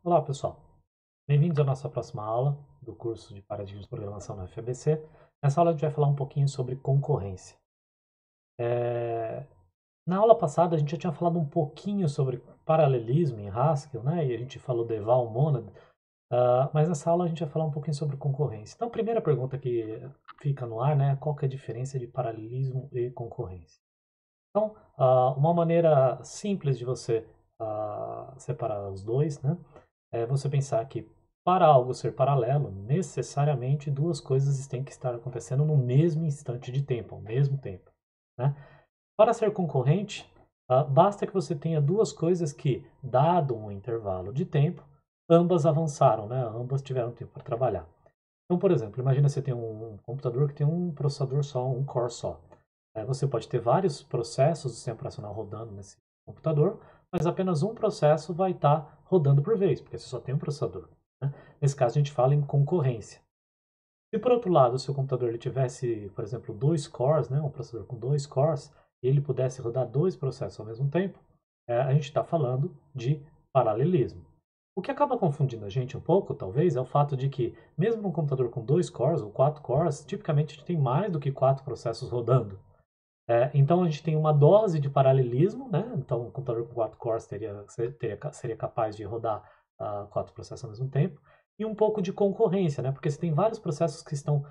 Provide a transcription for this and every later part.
Olá, pessoal. Bem-vindos à nossa próxima aula do curso de Paradigmas de Programação na FABC. Nessa aula a gente vai falar um pouquinho sobre concorrência. Na aula passada a gente já tinha falado um pouquinho sobre paralelismo em Haskell, né? E a gente falou de eval monad, mas nessa aula a gente vai falar um pouquinho sobre concorrência. Então, a primeira pergunta que fica no ar, né? Qual que é a diferença de paralelismo e concorrência? Então, uma maneira simples de você separar os dois, né? É você pensar que para algo ser paralelo, necessariamente duas coisas têm que estar acontecendo no mesmo instante de tempo, ao mesmo tempo, né? Para ser concorrente, basta que você tenha duas coisas que, dado um intervalo de tempo, ambas avançaram, né? Ambas tiveram tempo para trabalhar. Então, por exemplo, imagina você tem um computador que tem um processador só, um core só. Você pode ter vários processos do sistema operacional rodando nesse computador, mas apenas um processo vai estar rodando por vez, porque você só tem um processador, né? Nesse caso, a gente fala em concorrência. Se por outro lado o seu computador ele tivesse, por exemplo, dois cores, né, um processador com dois cores, e ele pudesse rodar dois processos ao mesmo tempo, a gente está falando de paralelismo. O que acaba confundindo a gente um pouco, talvez, é o fato de que, mesmo num computador com dois cores ou quatro cores, tipicamente a gente tem mais do que quatro processos rodando. Então a gente tem uma dose de paralelismo, né? Então um computador com 4 cores seria capaz de rodar quatro processos ao mesmo tempo, e um pouco de concorrência, né? Porque você tem vários processos que estão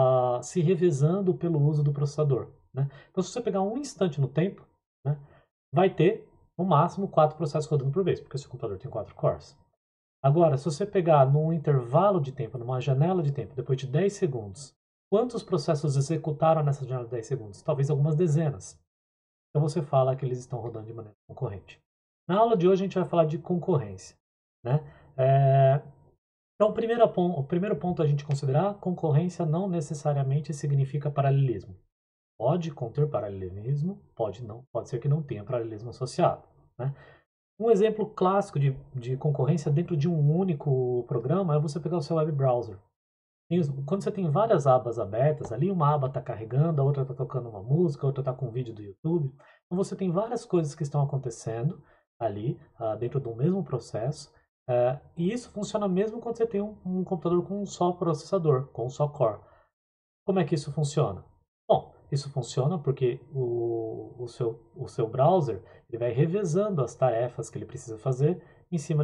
se revezando pelo uso do processador, né? Então se você pegar um instante no tempo, né, vai ter no máximo quatro processos rodando por vez, porque o seu computador tem 4 cores. Agora, se você pegar num intervalo de tempo, numa janela de tempo, depois de 10 segundos, quantos processos executaram nessa janela de 10 segundos? Talvez algumas dezenas. Então você fala que eles estão rodando de maneira concorrente. Na aula de hoje a gente vai falar de concorrência, né? É, Então, o primeiro ponto a gente considerar, concorrência não necessariamente significa paralelismo. Pode conter paralelismo, pode não, pode ser que não tenha paralelismo associado, né? Um exemplo clássico de concorrência dentro de um único programa é você pegar o seu web browser. Quando você tem várias abas abertas ali, uma aba está carregando, a outra está tocando uma música, a outra está com um vídeo do YouTube. Então você tem várias coisas que estão acontecendo ali, dentro do mesmo processo. E isso funciona mesmo quando você tem um computador com um só processador, com um só core. Como é que isso funciona? Bom, isso funciona porque o seu browser ele vai revezando as tarefas que ele precisa fazer em cima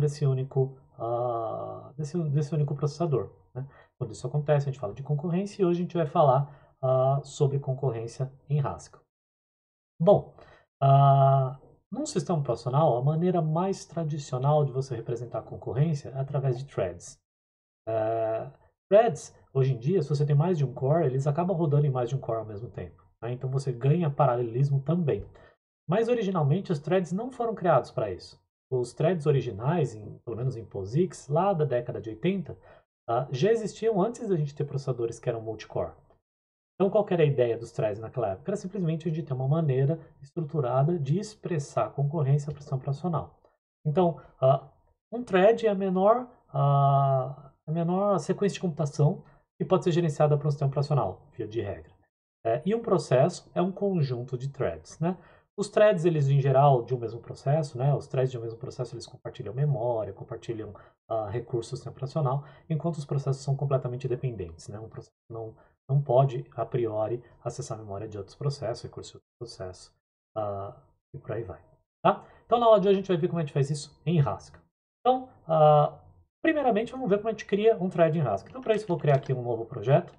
desse único processador, né? Quando isso acontece, a gente fala de concorrência e hoje a gente vai falar sobre concorrência em Haskell. Bom, ah, num sistema operacional, a maneira mais tradicional de você representar a concorrência é através de threads. Threads, hoje em dia, se você tem mais de um core, eles acabam rodando em mais de um core ao mesmo tempo, né? Então você ganha paralelismo também. Mas originalmente os threads não foram criados para isso. Os threads originais, pelo menos em POSIX, lá da década de 80, já existiam antes da gente ter processadores que eram multicore. Então, qual que era a ideia dos threads naquela época? Era simplesmente a gente ter uma maneira estruturada de expressar a concorrência à pressão operacional. Então, um thread é a menor sequência de computação que pode ser gerenciada por um sistema operacional, via de regra. E um processo é um conjunto de threads, né? Os threads, eles em geral, de um mesmo processo, né? Os threads de um mesmo processo, eles compartilham memória, compartilham recursos do sistema operacional, enquanto os processos são completamente dependentes, né? Um processo não pode, a priori, acessar a memória de outros processos, recursos de outros processos, e por aí vai, tá? Então, na aula de hoje, a gente vai ver como a gente faz isso em Haskell. Então, primeiramente, vamos ver como a gente cria um thread em Haskell. Então, para isso, eu vou criar aqui um novo projeto.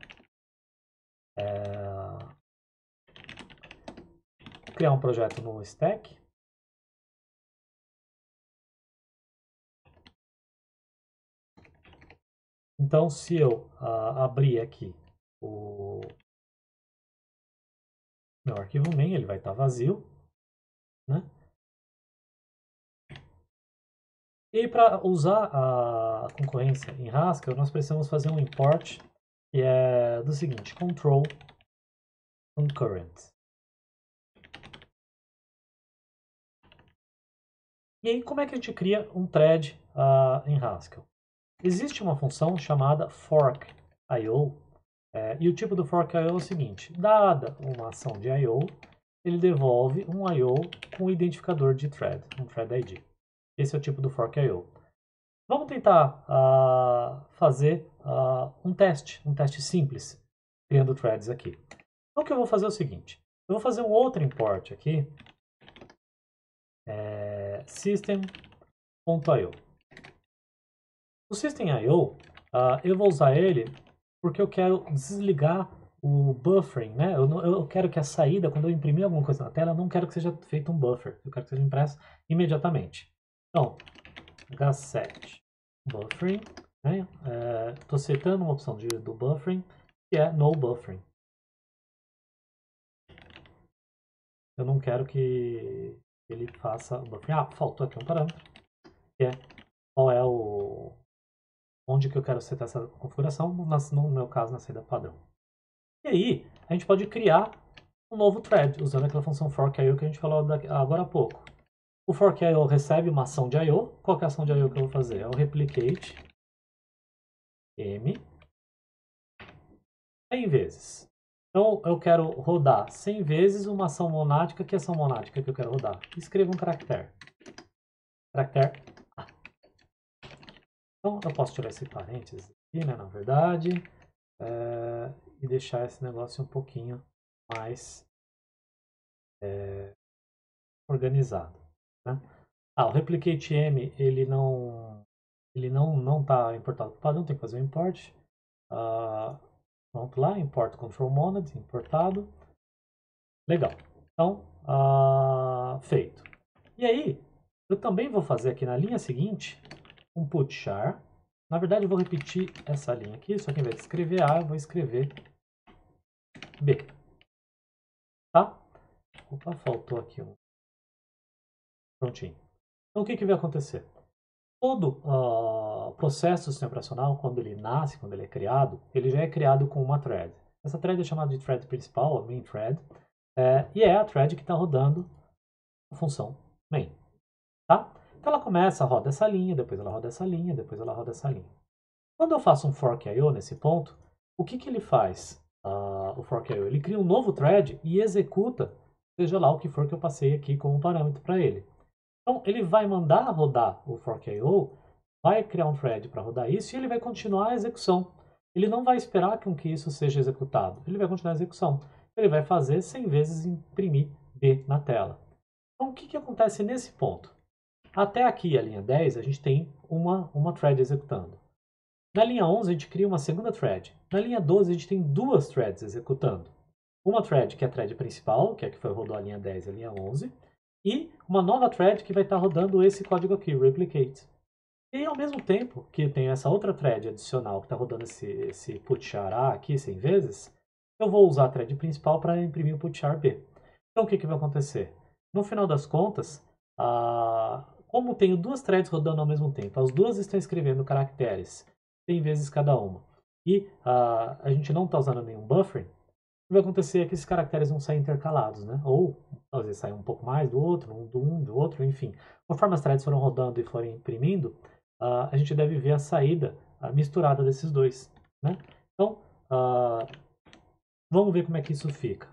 Vou criar um projeto no Stack. Então, se eu abrir aqui o meu arquivo main, ele vai estar vazio, né? E para usar a concorrência em Haskell, nós precisamos fazer um import que é do seguinte, control concurrent. E aí, como é que a gente cria um thread em Haskell? Existe uma função chamada fork.io, e o tipo do fork.io é o seguinte, dada uma ação de I.O., ele devolve um I.O. com o identificador de thread, um thread ID. Esse é o tipo do fork.io. Vamos tentar fazer um teste simples, criando threads aqui. Então o que eu vou fazer é o seguinte, eu vou fazer um outro import aqui, system.io. O system.io, eu vou usar ele porque eu quero desligar o buffering, né? Eu quero que a saída, quando eu imprimir alguma coisa na tela, eu não quero que seja feito um buffer, eu quero que seja impresso imediatamente. Então, hset buffering, né? Estou setando uma opção do buffering, que é no buffering. Eu não quero que ele faça o buffering. Faltou aqui um parâmetro, que é qual é onde que eu quero setar essa configuração, no meu caso, na saída padrão. E aí, a gente pode criar um novo thread, usando aquela função fork.io que a gente falou agora há pouco. O fork.io recebe uma ação de I.O. Qual que é a ação de I.O. que eu vou fazer? É o replicate m 100 vezes. Então, eu quero rodar 100 vezes uma ação monádica. Que ação monádica que eu quero rodar? Escreva um caractere. Caractere A. Então, eu posso tirar esse parênteses aqui, né, na verdade, e deixar esse negócio um pouquinho mais organizado, né? O replicate m, ele não está importado para o padrão, tem que fazer o import. Vamos lá, import control monad, importado. Legal. Então, feito. E aí, eu também vou fazer aqui na linha seguinte um put char. Na verdade, eu vou repetir essa linha aqui, só que ao invés de escrever A, eu vou escrever B. Tá? Opa, faltou aqui um. Prontinho. Então, o que vai acontecer? Todo processo do sistema operacional, quando ele nasce, quando ele é criado, ele já é criado com uma thread. Essa thread é chamada de thread principal, a main thread, e é a thread que está rodando a função main. Tá? Então ela começa, roda essa linha, depois ela roda essa linha, depois ela roda essa linha. Quando eu faço um fork.io nesse ponto, o que ele faz? O fork.io, ele cria um novo thread e executa, seja lá o que for que eu passei aqui como parâmetro para ele. Então ele vai mandar rodar o fork.io, vai criar um thread para rodar isso e ele vai continuar a execução. Ele não vai esperar com que isso seja executado, ele vai continuar a execução. Ele vai fazer 100 vezes imprimir B na tela. Então o que acontece nesse ponto? Até aqui, a linha 10, a gente tem uma thread executando. Na linha 11, a gente cria uma segunda thread. Na linha 12, a gente tem duas threads executando. Uma thread que é a thread principal, que é a que foi rodou a linha 10 e a linha 11, e uma nova thread que vai estar rodando esse código aqui, replicate. E ao mesmo tempo que tem essa outra thread adicional que está rodando esse putchar A aqui 100 vezes, eu vou usar a thread principal para imprimir o putchar B. Então o que vai acontecer? No final das contas, como tenho duas threads rodando ao mesmo tempo, as duas estão escrevendo caracteres 100 vezes cada uma, e a gente não está usando nenhum buffering, o que vai acontecer é que esses caracteres vão sair intercalados, né? Ou às vezes sair um pouco mais do outro, do outro, enfim. Conforme as threads foram rodando e forem imprimindo, a gente deve ver a saída misturada desses dois, né? Então, vamos ver como é que isso fica.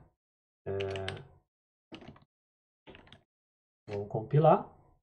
Vamos compilar.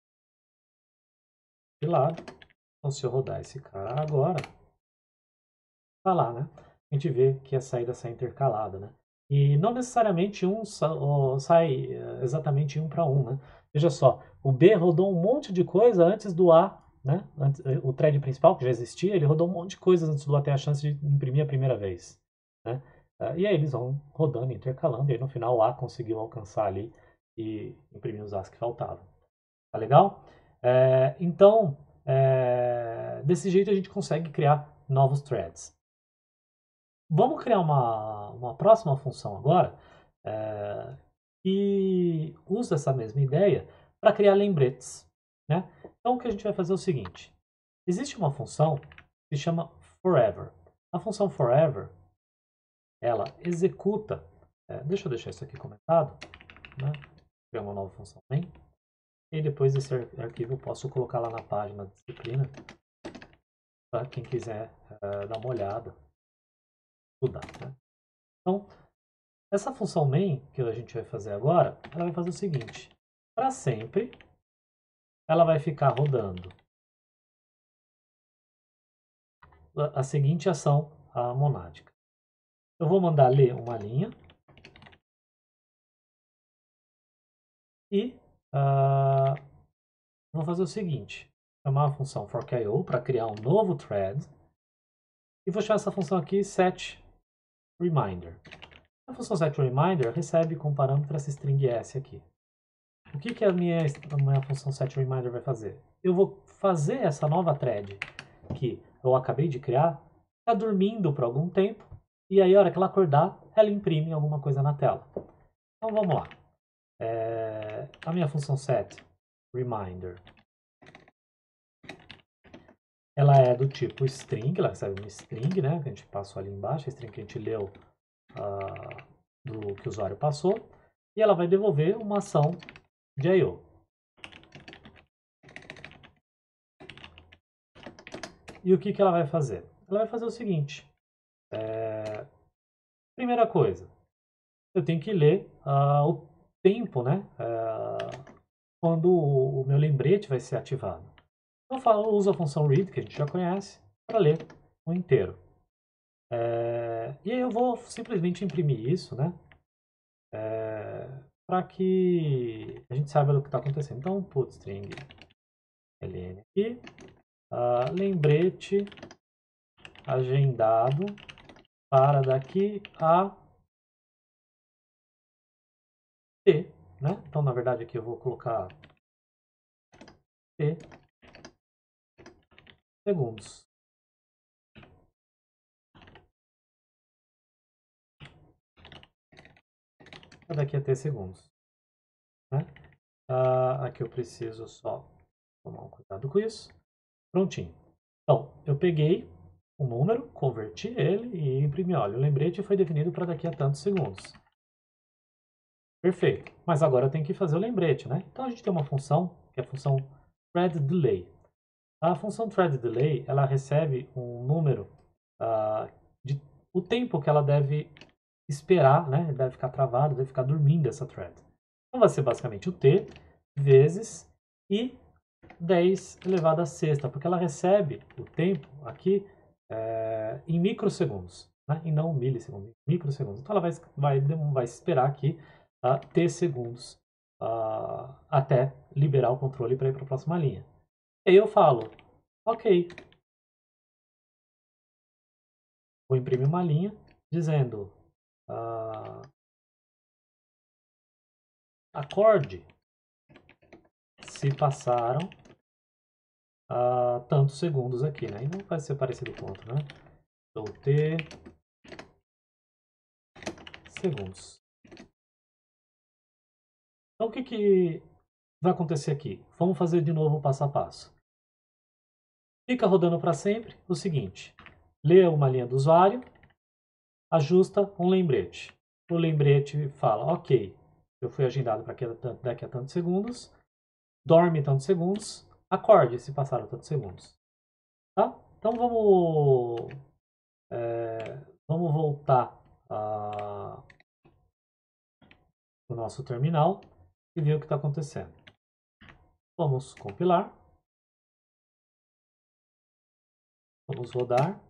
Compilado. Então, se eu rodar esse cara agora, tá lá, né? A gente vê que a saída sai intercalada, né? E não necessariamente um sai exatamente 1 para 1, né? Veja só, o B rodou um monte de coisa antes do A, né? O thread principal, que já existia, ele rodou um monte de coisas antes do A ter a chance de imprimir a primeira vez, né? E aí eles vão rodando, intercalando, e aí no final o A conseguiu alcançar ali e imprimir os As que faltavam. Tá legal? Então, desse jeito a gente consegue criar novos threads. Vamos criar uma próxima função agora que usa essa mesma ideia para criar lembretes, né? Então o que a gente vai fazer é o seguinte: existe uma função que se chama forever. A função forever, ela executa. Deixa eu deixar isso aqui comentado, né? Criar uma nova função main. E depois esse arquivo eu posso colocar lá na página da disciplina para quem quiser dar uma olhada, estudar, né? Então, essa função main que a gente vai fazer agora, ela vai fazer o seguinte: para sempre, ela vai ficar rodando a seguinte ação monádica. Eu vou mandar ler uma linha e vou fazer o seguinte, chamar a função fork.io para criar um novo thread e vou chamar essa função aqui setReminder. A função setReminder recebe como parâmetro essa string s aqui. O que a minha função setReminder vai fazer? Eu vou fazer essa nova thread que eu acabei de criar, ficar dormindo por algum tempo, e aí a hora que ela acordar, ela imprime alguma coisa na tela. Então vamos lá. A minha função setReminder, ela é do tipo string, ela recebe uma string, né, que a gente passou ali embaixo, a string que a gente leu do que o usuário passou, e ela vai devolver uma ação de I/O. E o que ela vai fazer? Ela vai fazer o seguinte. Primeira coisa, eu tenho que ler o tempo, né? Quando o meu lembrete vai ser ativado. Eu uso a função read, que a gente já conhece, para ler o inteiro. E aí eu vou simplesmente imprimir isso, né? Para que a gente saiba do que está acontecendo. Então, put string ln aqui, lembrete agendado para daqui a t, né? Então, na verdade, aqui eu vou colocar t segundos. Daqui a t segundos, né? Aqui eu preciso só tomar um cuidado com isso. Prontinho. Então, eu peguei o número, converti ele e imprimi. Olha, o lembrete foi definido para daqui a tantos segundos. Perfeito. Mas agora eu tenho que fazer o lembrete, né? Então a gente tem uma função, que é a função threadDelay. A função threadDelay, ela recebe um número de o tempo que ela deve esperar, né? Deve ficar travado, deve ficar dormindo essa thread. Então vai ser basicamente o t vezes i 10 elevado a sexta, porque ela recebe o tempo aqui em microsegundos, né? E não milissegundos, em microsegundos. Então ela vai esperar aqui t segundos até liberar o controle para ir para a próxima linha. E aí eu falo, ok, vou imprimir uma linha dizendo acorde se passaram tantos segundos aqui, né? E não vai ser parecido com outro, né? Então, t segundos. Então, o que vai acontecer aqui? Vamos fazer de novo o passo a passo. Fica rodando para sempre o seguinte. Lê uma linha do usuário, ajusta um lembrete. O lembrete fala, ok, eu fui agendado para daqui a tantos segundos, dorme tantos segundos, acorde se passaram tantos segundos. Tá? Então vamos voltar para o nosso terminal e ver o que está acontecendo. Vamos compilar. Vamos rodar.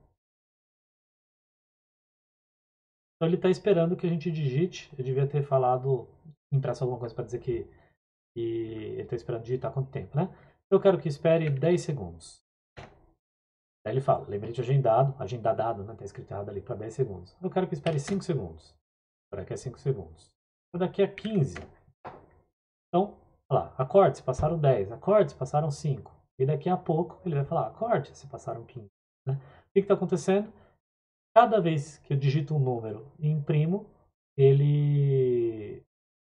Então ele está esperando que a gente digite. Eu devia ter falado, impresso alguma coisa para dizer que ele está esperando digitar quanto tempo, né? Eu quero que espere 10 segundos. Aí ele fala, lembrete agendado, né? Está escrito errado ali para 10 segundos. Eu quero que espere 5 segundos. Para daqui a 5 segundos. Para daqui a 15. Então, olha lá, acorde, se passaram 10. Acorde, se passaram 5. E daqui a pouco ele vai falar, acorde, se passaram 15. Né? O que está acontecendo? Cada vez que eu digito um número e imprimo, ele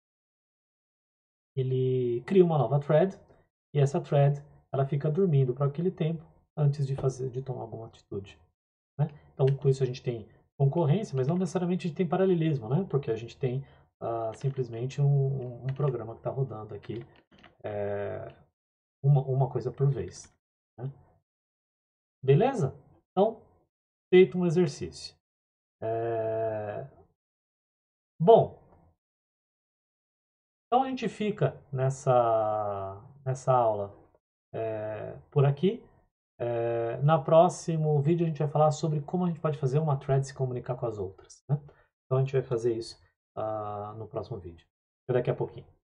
cria uma nova thread e essa thread ela fica dormindo por aquele tempo antes de tomar alguma atitude. Né? Então, com isso a gente tem concorrência, mas não necessariamente a gente tem paralelismo, né? Porque a gente tem simplesmente um programa que está rodando aqui uma coisa por vez. Né? Beleza? Então, feito um exercício. Bom, então a gente fica nessa aula por aqui. Na próximo vídeo a gente vai falar sobre como a gente pode fazer uma thread se comunicar com as outras, né? Então a gente vai fazer isso no próximo vídeo. Até daqui a pouquinho.